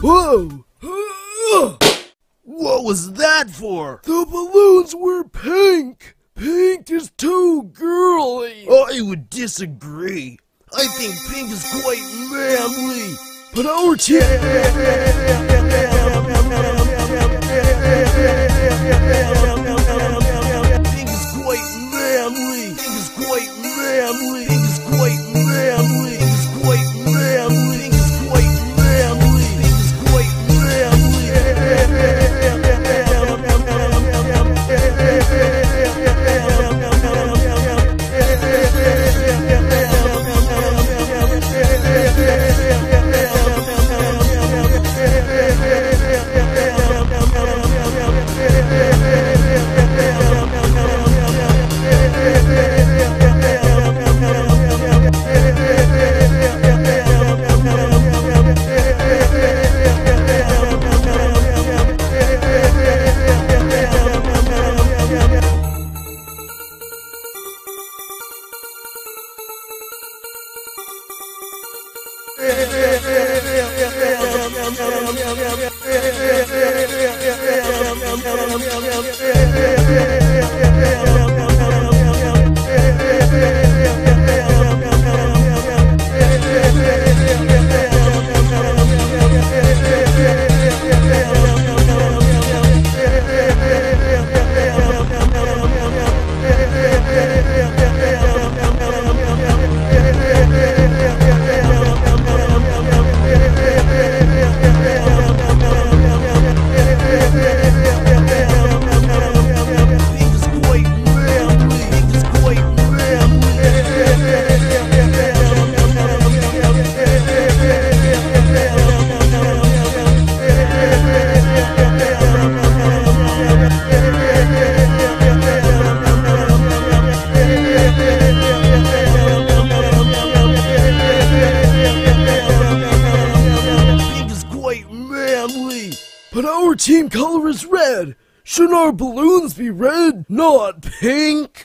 Whoa! What was that for? The balloons were pink! Pink is too girly! I would disagree. I think pink is quite manly. But our team... Pink is quite manly. Pink is quite manly. Pink is quite manly. Pink is quite manly. Pink is quite manly. Pink is quite manly. But our team color is red! Shouldn't our balloons be red, not pink?